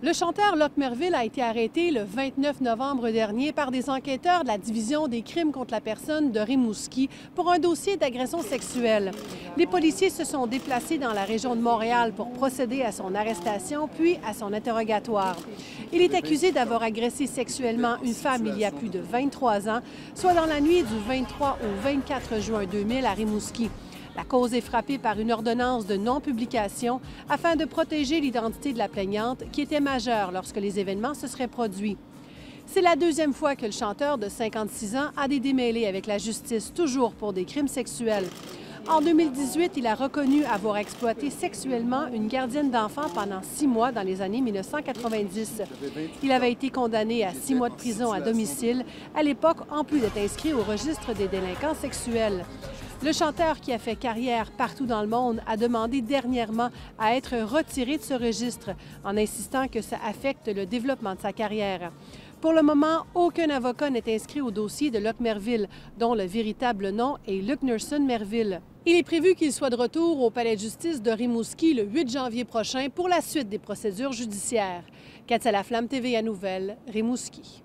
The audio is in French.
Le chanteur Luc Merville a été arrêté le 29 novembre dernier par des enquêteurs de la Division des crimes contre la personne de Rimouski pour un dossier d'agression sexuelle. Les policiers se sont déplacés dans la région de Montréal pour procéder à son arrestation puis à son interrogatoire. Il est accusé d'avoir agressé sexuellement une femme il y a plus de 23 ans, soit dans la nuit du 23 au 24 juin 2000 à Rimouski. La cause est frappée par une ordonnance de non-publication afin de protéger l'identité de la plaignante qui était majeure lorsque les événements se seraient produits. C'est la deuxième fois que le chanteur de 56 ans a des démêlés avec la justice, toujours pour des crimes sexuels. En 2018, il a reconnu avoir exploité sexuellement une gardienne d'enfants pendant 6 mois dans les années 1990. Il avait été condamné à 6 mois de prison à domicile, à l'époque, en plus d'être inscrit au registre des délinquants sexuels. Le chanteur, qui a fait carrière partout dans le monde, a demandé dernièrement à être retiré de ce registre en insistant que ça affecte le développement de sa carrière. Pour le moment, aucun avocat n'est inscrit au dossier de Luc Merville, dont le véritable nom est Luc Nerson Merville. Il est prévu qu'il soit de retour au palais de justice de Rimouski le 8 janvier prochain pour la suite des procédures judiciaires. Katia Laflamme, TVA Nouvelles, Rimouski.